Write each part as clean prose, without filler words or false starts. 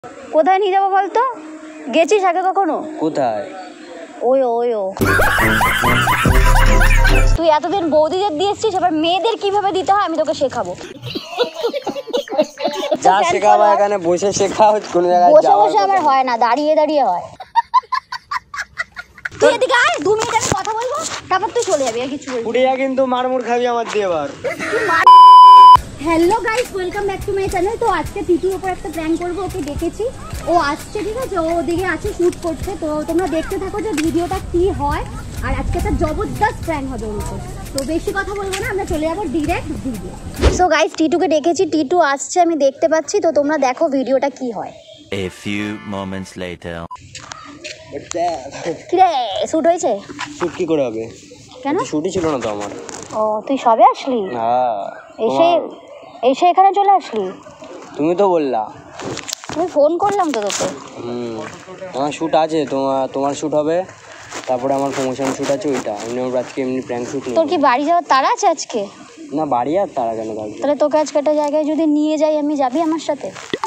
কোথায় নিয়ে যাবো বলতো? গেছিস আগে কখনো? কোথায়? ওয়ো তুই এতদিন বৌদিদের দিয়েছিস, এবার মেয়েদের কিভাবে দিতে হয় আমি তোকে শেখাবো। যা শেখাবো এখানে বসে শেখাও, কোন জায়গায় বসে বসে আমার হয় না, দাঁড়িয়ে দাঁড়িয়ে হয়। তুই এদিকে আয়, 2 মিনিট আমি কথা বলবো, তারপর তুই চলে যাবি। আর কিছু বলবি? পুড়িয়া কিন্তু মারমুর খাবি আমার দিয়ে এবার। Hello guys, welcome back to my channel. তো আজকে টিটুর উপর একটা প্র্যাঙ্ক করবো, ওকে ডেকেছি, ও আসছে, ঠিক আছে, ও ওদিকে আছে শুট করছে। তো তোমরা দেখতে থাকো যে ভিডিওটা কি হয়। আর আজকে একটা জবরদস্ত প্র্যাঙ্ক হবে ওর উপর। তো বেশি কথা বলবো না, আমরা চলে যাবো ডিরেক্ট ভিডিও। সো গাইস, টিটুকে ডেকেছি, টিটু আসছে, আমি দেখতে পাচ্ছি। তো তোমরা দেখো ভিডিওটা কি হয়। A few moments later. কি রে, শুট হয়েছে? শুট কি করে হবে? কেন? শুটই ছিল না তো আমার। ও, তুই সবে আসলি? হ্যাঁ, এসে এখানে চলে আসলি? তুমি তো বললা। তুমি ফোন করলাম তো তোকে। আমার শুট আছে, তোমার শুট হবে, তারপরে আমার প্রমোশন শুট আছে ওইটা। আজকে এমনি প্র্যাঙ্ক শুট নেই। তোর কি বাড়ি যাওয়ার তাড়া আছে আজকে? না, বাড়ি আর তারা কেন থাকবে? তাহলে তোকে আজকে একটা জায়গায় যদি নিয়ে যাই আমি, যাবি আমার সাথে?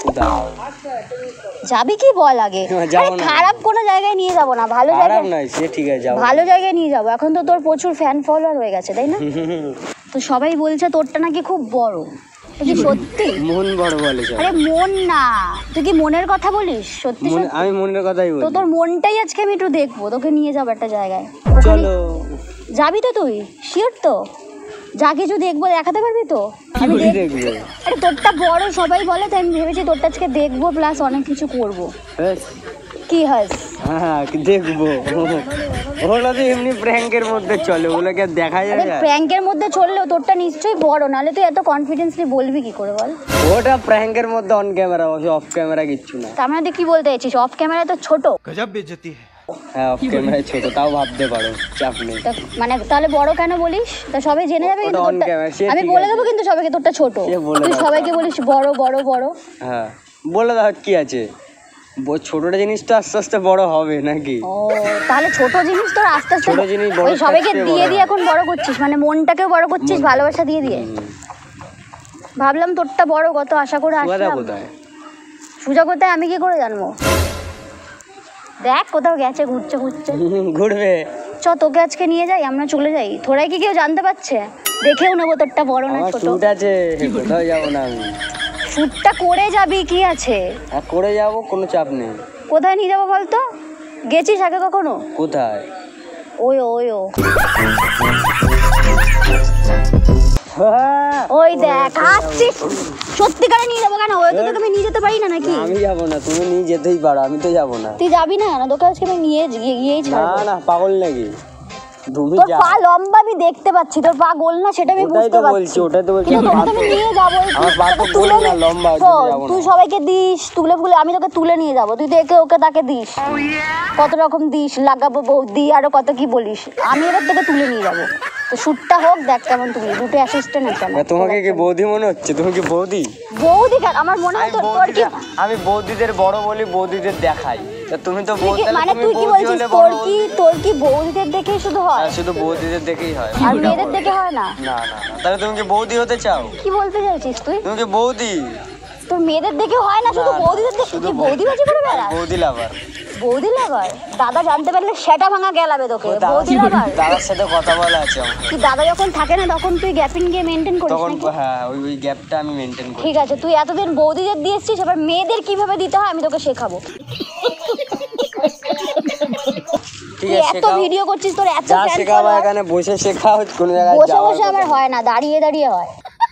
যাবি কি বল আগে? খারাপ কোনো জায়গায় নিয়ে যাবো না, ভালো জায়গায়। না, সে ঠিক আছে, যাবো, ভালো জায়গায় নিয়ে যাবো। এখন তো তোর প্রচুর ফ্যান ফলোয়ার হয়ে গেছে, তাই না? তো সবাই বলছে তোরটা নাকি খুব বড়। তুই সত্যি? মন বড় বলে? আরে মন না, তুই কি মনের কথা বলিস? সত্যি? আমি মনের কথাই বলি। তো তোর মনটাই আজকে আমি একটু দেখবো, তোকে নিয়ে যাবো একটা জায়গায়। চলো। যাবি তো তুই? শিওর তো? যা কিছু দেখবো দেখাতে পারবি তো? আমি দেখবো। আরে তোরটা বড় সবাই বলে, তাই আমি ভেবেছি তোরটা আজকে দেখবো, প্লাস অনেক কিছু করবো। কি হাস? হ্যাঁ, দেখবো। ওগুলো তো এমনি প্র্যাঙ্কের মধ্যে চলে, ওগুলোকে দেখা যায়। প্র্যাঙ্কের মধ্যে চললেও তোরটা নিশ্চয়ই বড়, নাহলে তুই এত কনফিডেন্সলি বলবি কি করে বল? ওটা প্র্যাঙ্কের মধ্যে অন ক্যামেরা, অফ ক্যামেরা কিচ্ছু না। তার মানে তুই কি বলতে চাইছিস অফ ক্যামেরায় তো ছোট? गजब बेइज्जती है। হ্যাঁ, অফ ক্যামেরায় ছোট, তাও ভাবতে পারো, চাপ নেই। মানে তাহলে বড় কেন বলিস? তা সবাই জেনে যাবে কিন্তু আমি বলে দেবো কিন্তু সবাইকে তোরটা ছোট। তুই সবাইকে বলিস বড় বড় বড়। হ্যাঁ, বলে দাও কি আছে, ছোটটা জিনিস তো আস্তে আস্তে বড় হবে নাকি? ও, তাহলে ছোট জিনিস তোর আস্তে আস্তে ছোট জিনিস বড়, ওই সবাইকে দিয়ে দিয়ে এখন বড় করছিস, মানে মনটাকেও বড় করছিস ভালোবাসা দিয়ে দিয়ে। ভাবলাম তোরটা বড়, কত আশা করে আসলাম। সুজা কোথায় আমি কি করে জানবো? দেখ কোথাও গেছে, ঘুরছে ঘুরবে। চ, তোকে আজকে নিয়ে যাই, আমরা চলে যাই। তোরাই কি কেউ জানতে পারছে? দেখেও নেবো তোরটা বড় না ছোট। শুট আছে, কোথাও যাবো না আমি। শুটটা করে যাবি, কি আছে? করে যাবো, কোনো চাপ নেই। কোথায় নিয়ে যাবো বলতো? গেছিস আগে কখনো? কোথায়? ওয়ো ওই দেখ আসছিস। সত্যিকারে নিয়ে যাবো কেন? ওই তো তোকে আমি নিয়ে যেতে পারি না নাকি? আমি যাবো না, তুমি নিয়ে যেতেই পারো, আমি তো যাবো না। তুই যাবি না কেন? তোকে আজকে আমি গিয়েই ছাড়বো। না, পাগল নাকি? তোর পা লম্বা আমি দেখতে পাচ্ছি, তোর পা গোল না সেটা আমি বুঝতে পারছি। ওটাই তো বলছি, তোকে আমি নিয়ে যাবো, তুলে না লম্বা, তুই সবাইকে দিস তুলে ফুলে, আমি তোকে তুলে নিয়ে যাবো। তুই তো একে ওকে তাকে দিস, কত রকম দিস, লাগাবো বৌদি, আরো কত কি বলিস। আমি এবার তোকে তুলে নিয়ে যাবো। তো শুটটা হোক, দেখ কেমন তুলি। দুটো অ্যাসিস্ট্যান্ট আছে আমার। তোমাকে কি বৌদি মনে হচ্ছে? তুমি কি বৌদি? বৌদি কেন? আমার মনে হয় তোর কি, আমি বৌদিদের বড় বলি, বৌদিদের দেখাই। তুমি তো মানে তুই কি বলছিস? তোর কি বৌদিদের দেখেই শুধু হয়? শুধু বৌদিদের দেখেই হয়, আর মেয়েদের দেখে হয় না? না। তাহলে তুমি কি বৌদি হতে চাও? কি বলতে চাইছিস তুই? তুমি কি বৌদি? তোর মেয়েদের দেখে হয় না, শুধু বৌদিদের দেখে? তুই বৌদিবাজি করে বেড়াস? বৌদি লাভার। বৌদি লাভার? দাদা জানতে পারলে সেটা ভাঙা গেলাবে তোকে। বৌদি লাভার? দাদার সাথে কথা বলা আছে আমার। তুই দাদা যখন থাকে না তখন তুই গ্যাপিং গিয়ে মেইনটেইন করিস তখন? নাকি? হ্যাঁ, ওই গ্যাপটা আমি মেইনটেইন করি। ঠিক আছে, তুই এতদিন বৌদিদের দিয়েছিস, এবার মেয়েদের কিভাবে দিতে হয় আমি তোকে শেখাবো। তুই এত ভিডিও করছিস, তোর এত ফ্যান ফলোয়ার। এখানে বসে শেখাও, কোন জায়গায় বসে বসে আমার হয় না, দাঁড়িয়ে দাঁড়িয়ে হয়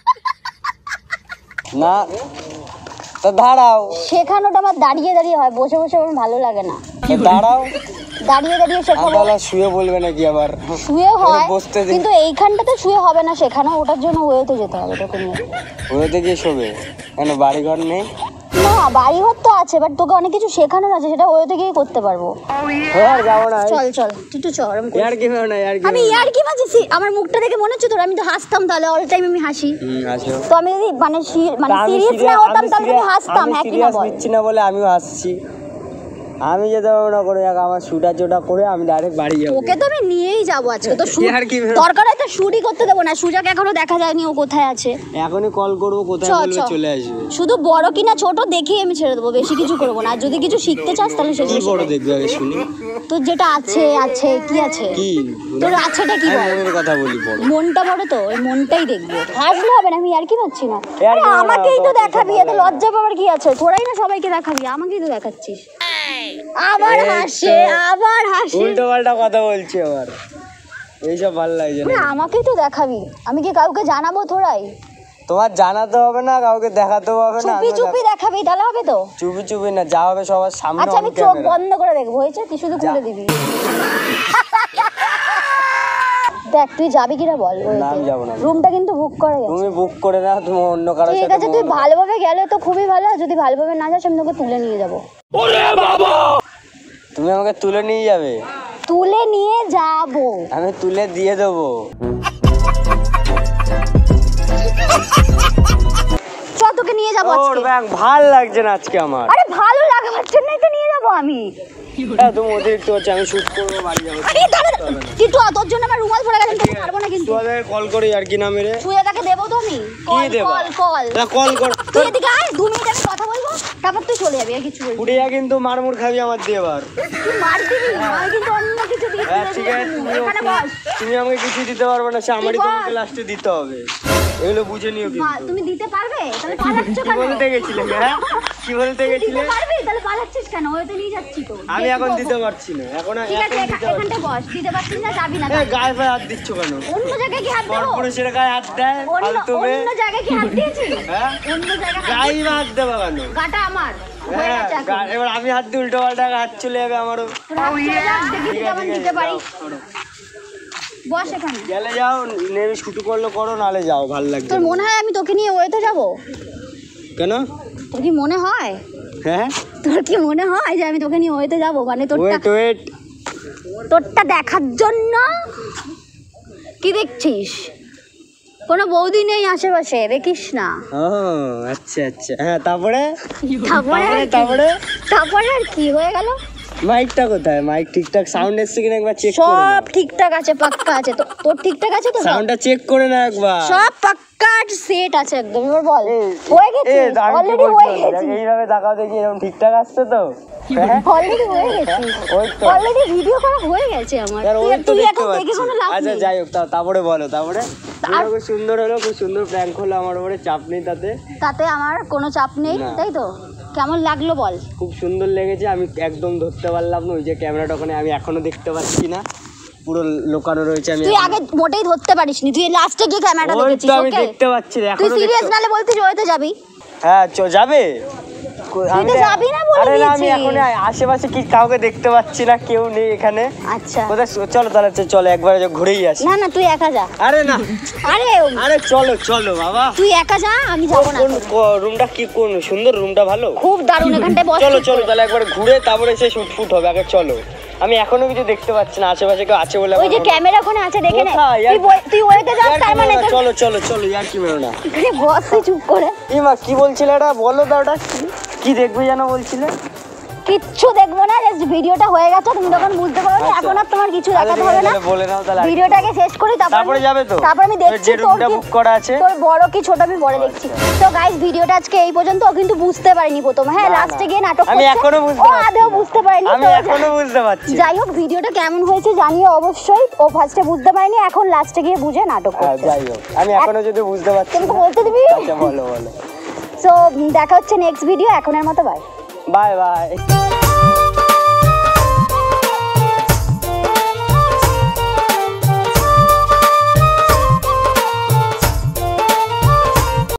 না। তো দাঁড়াও। শেখানোটা আমার দাঁড়িয়ে দাঁড়িয়ে হয়, বসে বসে আমার ভালো লাগে না। দাঁড়াও, দাঁড়িয়ে দাঁড়িয়ে শেখাবো। শুয়ে বলবে নাকি আবার? শুয়ে হয়, কিন্তু এইখানটাতে শুয়ে হবে না শেখানো, ওটার জন্য ওয়েতে যেতে হবে তোকে নিয়ে। ওয়েতে গিয়ে শোবে কেন? বাড়ি ঘর নেই? না, বাড়ি ঘর তো আছে, বাট তোকে অনেক কিছু শেখানোর আছে, সেটা ওয়েতে গিয়ে করতে পারবো। যাবো না। চল তুই চল। আমি ইয়ার্কি মারছি? আমার মুখটা দেখে মনে হচ্ছে তোর আমি তো হাসতাম, তাহলে অল টাইম আমি হাসি। তো আমি যদি মানে সিরিয়াস না হতাম তাহলে আমি হাসতাম। হ্যাঁ কি না বল? না বলে আমিও হাসছি। আমি যেতে পারবো না, করে যাক আমার শুট আছে, ওটা করে আমি ডাইরেক্ট বাড়ি যাবো। ওকে তো আমি নিয়েই যাবো আজকে, তো শুট দরকার হয় তো শুটই করতে দেবো না। সুজাকে এখনো দেখা যায়নি, ও কোথায় আছে। এখনই কল করবো, কোথায় বলবে চলে আসবে। শুধু বড় কিনা ছোট দেখি আমি ছেড়ে দেবো, বেশি কিছু করবো না। আর যদি কিছু শিখতে চাস তাহলে সেগুলো বড় দেখবে আগে শুনি। তোর যেটা আছে আছে কি আছে, কি তোর আছেটা কি বল? মনের কথা বলি, বড় মনটা বড় তো, ওই মনটাই দেখবো। হাসলে হবে না, আমি আর কি পাচ্ছি না। আমাকেই তো দেখাবি, এত লজ্জা পাওয়ার কি আছে? তোরাই না সবাইকে দেখাবি, আমাকেই তো দেখাচ্ছিস। আবার হাসে, আবার হাসে, উল্টো পাল্টা কথা বলছি আবার, এইসব ভালো লাগছে না। আমাকেই তো দেখাবি, আমি কি কাউকে জানাবো? তোরাই তোমার জানাতে হবে না, কাউকে দেখাতে হবে না, চুপি চুপি দেখাবি, তাহলে হবে তো? চুপি চুপি না, যা হবে সবার সামনে। আচ্ছা আমি চোখ বন্ধ করে দেখবো, হয়েছে? তুই শুধু খুলে দিবি। দেখ তুই যাবি কিনা বল। না আমি যাবো না, রুমটা কিন্তু বুক করা গেছে। তুমি বুক করে নাও, তুমি অন্য কারোর সাথে। ঠিক আছে, তুই ভালোভাবে গেলে তো খুবই ভালো, যদি ভালোভাবে না যাস আমি তোকে তুলে নিয়ে যাবো। ওরে বাবা, তুমি আমাকে তুলে নিয়ে যাবে? তুলে নিয়ে যাবো, আমি তুলে দিয়ে দেবো। চ তোকে নিয়ে যাবো আজকে। ভাল লাগছে না আজকে আমার। আরে ভালো লাগাবার জন্যই তো নিয়ে যাবো আমি। তুমি অতিরিক্ত হচ্ছে, আমি শুট করবো, বাড়ি যাবো। কিন্তু তোর জন্য আমার রুমাল পরে গেছে, আমি পারবো না। কিন্তু তোদের কল করে আর কি না মেরে সুজাতাকে দেবো তো আমি। কি দেবো? কল কর, তুই এদিকে আয়, 2 মিনিট আমি কথা বলবো, তারপর তুই চলে যাবি। আর কিছু বলবি? উড়িয়া কিন্তু মারমুর খাবি আমার দিয়ে এবার। তুই মার দিবি, আমি কিন্তু অন্য কিছু দিই। ঠিক আছে, তুমি আমাকে কিছু দিতে পারবে না, সে আমারই তোমাকে লাস্টে দিতে হবে। এগুলো বুঝে নিও। কিন্তু তুমি দিতে পারবে? তাহলে পালাচ্ছ কেন? কি বলতে গেছিলে? হ্যাঁ কি বলতে গেছিলে? দিতে পারবি? তাহলে পালাচ্ছিস কেন? ওই তো নিয়ে যাচ্ছি তো। আমি এখন দিতে পারছি না, এখন ঠিক আছে, এখানটা বস। দিতে পারছিস না, যাবি না। গায়ে ফায়ে হাত দিচ্ছ কেন? অন্য জায়গায় কি হাত দেবো? কর্পোরেশনের গায়ে হাত দেয় ফালতু মেয়ে। অন্য জায়গায় কি হাত দিয়েছি? হ্যাঁ অন্য জায়গায় গায়ে হাত দেবা কেন? গাটা আমার হয়ে হ্যাঁ গেছে এখন। এবার আমি হাত দিয়ে উল্টো পাল্টা হাত চলে যাবে আমারও। দেখি কেমন দিতে পারি। বস এখানে। গেলে যাও, নেমে শুটু করলে করো, নালে যাও, ভালো লাগবে। তোর মনে হয় আমি তোকে নিয়ে ওয়েতে যাবো? কেন? তোর কি মনে হয়? হ্যাঁ তোর কি মনে হয় যে আমি তোকে নিয়ে ওয়েতে যাবো? মানে ওয়েট তোরটা দেখার জন্য? কি দেখছিস? কোনো বৌদি নেই আশেপাশে, দেখিস না? ও আচ্ছা আচ্ছা, হ্যাঁ তারপরে তারপরে আর কি হয়ে গেল? মাইকটা কোথায়? মাইক ঠিকঠাক সাউন্ড এসছে কিনা একবার চেক করে না। সব ঠিকঠাক আছে, পাক্কা আছে। তোর ঠিকঠাক আছে তো? সাউন্ডটা চেক করে না একবার। সব পাক্কা সেট আছে একদম। এবার বল, হয়ে গেছে? অলরেডি হয়ে গেছে। এইভাবে তাকাও দেখি, এরকম ঠিকঠাক আসছে তো? অলরেডি হয়ে গেছে, অলরেডি ভিডিও করা হয়ে গেছে আমার। তুই এখন দেখে কোনো লাভ নেই। আচ্ছা যাই হোক, তারপরে বলো। তারপরে খুব সুন্দর হলো, খুব সুন্দর প্র্যাঙ্ক হলো, আমার উপরে চাপ নেই তাতে আমার কোনো চাপ নেই, তাই তো? কেমন লাগলো বল? খুব সুন্দর লেগেছে। আমি একদম ধরতে পারলাম না, ওই যে ক্যামেরাটা ওখানে, আমি এখনো দেখতে পাচ্ছি না, পুরো লোকানো রয়েছে। আমি তুই আগে মোটেই ধরতে পারিসনি, তুই লাস্টে গিয়ে ক্যামেরাটা দেখেছিস। আমি দেখতে পাচ্ছি না, তুই এখনো সিরিয়াস নালে বলতিস ওইতে যাবি। হ্যাঁ যাবে। তুই তো যাবি না বলে আরে না, আমি দিয়েছিস। এখন আশেপাশে কি কাউকে দেখতে পাচ্ছি না, কেউ নেই এখানে। আচ্ছা কোথায়? চলো তাহলে, চলো একবার ঘুরেই আসি। না তুই একা যা। আরে না, আরে চলো বাবা, তুই একা যা, আমি যাবো না। রুমটা কি কোন সুন্দর, রুমটা ভালো, খুব দারুণ। এখানটায় বস। চলো তাহলে একবার ঘুরে তারপরে সে শুট হবে। আগে চলো, আমি এখনো কিছু দেখতে পাচ্ছি না, আশেপাশে কেউ আছে বলে। ওই যে ক্যামেরা ওখানে আছে, দেখে নে। তুই ওইতে যাস, তার মানে চলো ইয়ার কি মেরো না। এখানে বস, তুই চুপ করে। ইমা কি বলছিলে এটা বলো তো, ওটা কি দেখবে যেন বলছিলে? কিচ্ছু দেখবো না, জাস্ট ভিডিওটা হয়ে গেছে, তুমি তখন বুঝতে পারবে। এখন আর তোমার কিছু দেখাতে হবে না, বলে নাও তাহলে। ভিডিওটাকে শেষ করি, তারপরে যাবে তো। তারপর আমি দেখছি তোর কি বুক করা আছে, তোর বড় কি ছোট আমি পরে দেখছি। তো গাইস, ভিডিওটা আজকে এই পর্যন্ত। ও কিন্তু বুঝতে পারিনি প্রথমে। হ্যাঁ, লাস্টে গিয়ে নাটক করছে। আমি এখনো বুঝতে পারছি, আদেও বুঝতে পারিনি। আমি এখনো বুঝতে পারছি। যাই হোক, ভিডিওটা কেমন হয়েছে জানিও অবশ্যই। ও ফার্স্টে বুঝতে পারিনি, এখন লাস্টে গিয়ে বুঝে নাটক করছে। যাই হোক, আমি এখনো যদি বুঝতে পারছি। তুমি তো বলতে দিবি। আচ্ছা বলো। সো দেখা হচ্ছে নেক্সট ভিডিও। এখনের মতো বাই বাই।